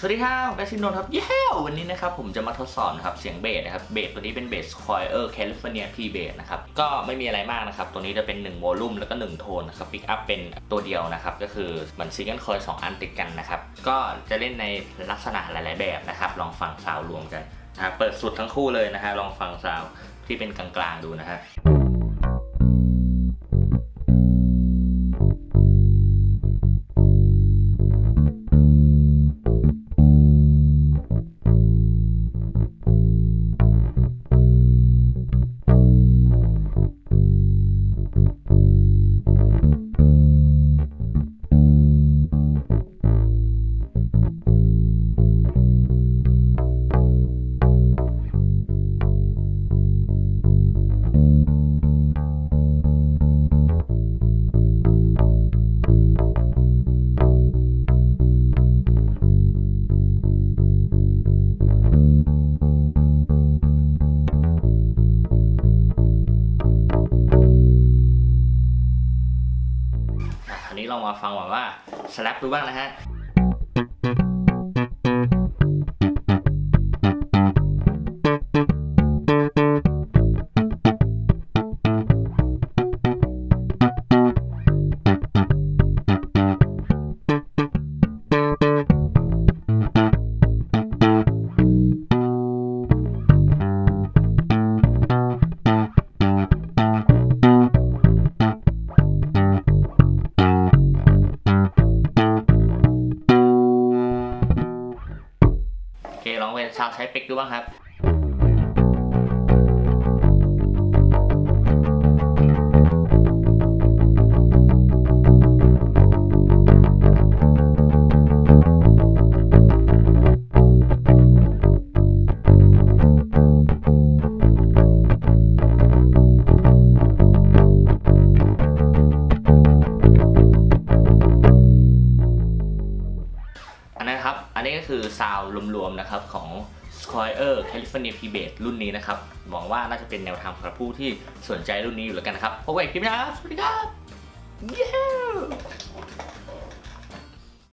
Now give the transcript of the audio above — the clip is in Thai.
วัสดีครับผมแบชินนท์ครับเย้วันนี้นะครับผมจะมาทดสอบนะครับเสียงเบสนะครับเบสตัวนี้เป็นเบส Squier California P Bass นะครับก็ไม่มีอะไรมากนะครับตัวนี้จะเป็น1โวลูมแล้วก็1โทนนะครับปิกอัพเป็นตัวเดียวนะครับก็คือเหมือนซิงเกิลคอย2อันติดกันนะครับก็จะเล่นในลักษณะหลายๆแบบนะครับลองฟังซาวด์รวมกันนะเปิดสุดทั้งคู่เลยนะฮะลองฟังซาวด์ที่เป็นกลางๆดูนะฮะอันนี้ลองมาฟังว่าสแลปดูบ้างนะฮะลองเป็นซาวด์ใช้เป็กดูบ้างครับอันนี้ก็คือซาวด์รวมๆนะครับของ Squier California P Bass รุ่นนี้นะครับหวังว่าน่าจะเป็นแนวทางสำหรับผู้ที่สนใจรุ่นนี้อยู่แล้วกันนะครับพบกันอีกคลิปหน้าสวัสดีครับ